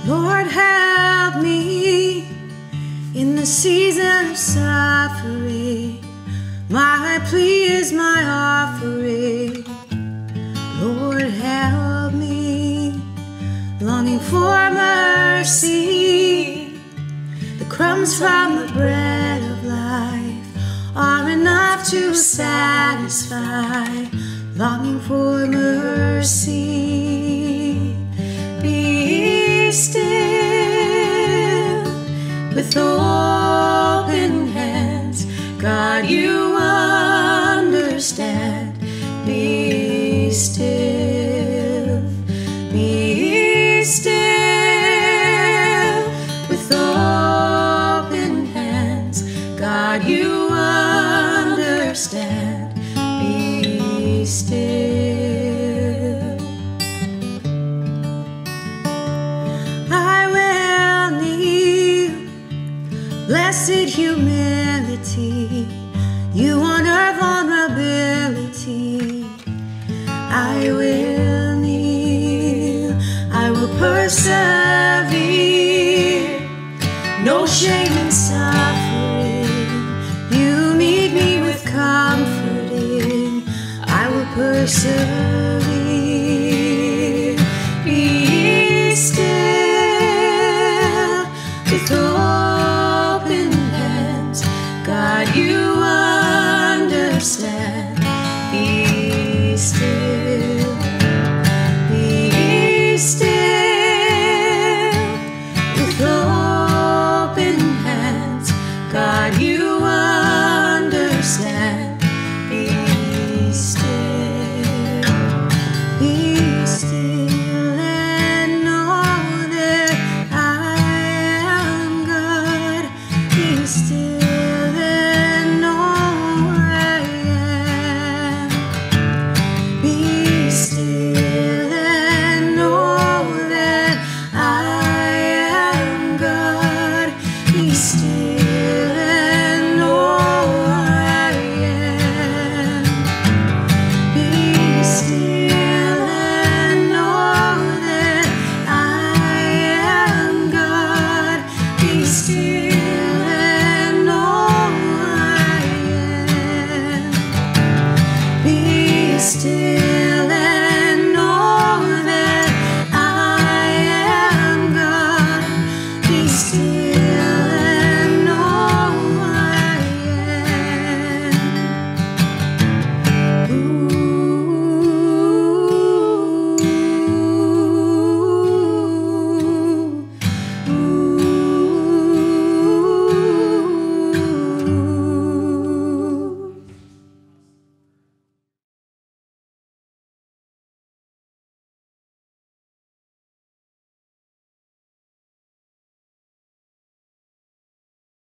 Lord, help me in the season of suffering. My plea is my offering. Lord, help me, longing for mercy. The crumbs from the bread of life are enough to satisfy, longing for mercy. Be still with open hands. God, you understand. Be still. Be still with open hands. God, you understand. Be still. I will kneel, blessed humility. You honor vulnerability. I will kneel, I will persevere.